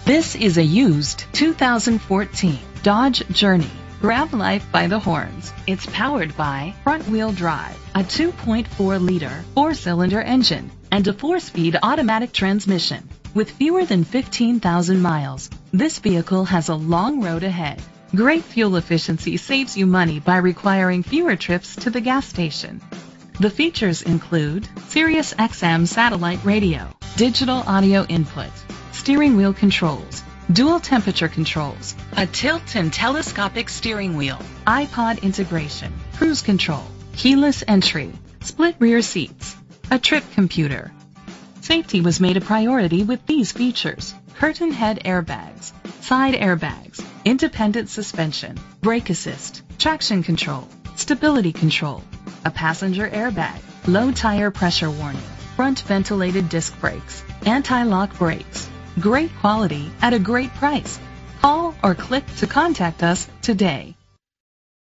This is a used 2014 Dodge Journey. Grab life by the horns. It's powered by front-wheel drive, a 2.4-liter four-cylinder engine, and a 4-speed automatic transmission. With fewer than 15,000 miles, this vehicle has a long road ahead. Great fuel efficiency saves you money by requiring fewer trips to the gas station. The features include Sirius XM satellite radio, digital audio input, steering wheel controls, dual temperature controls, a tilt and telescopic steering wheel, iPod integration, cruise control, keyless entry, split rear seats, a trip computer. Safety was made a priority with these features: curtain head airbags, side airbags, independent suspension, brake assist, traction control, stability control, a passenger airbag, low tire pressure warning, front ventilated disc brakes, anti-lock brakes. Great quality at a great price. Call or click to contact us today.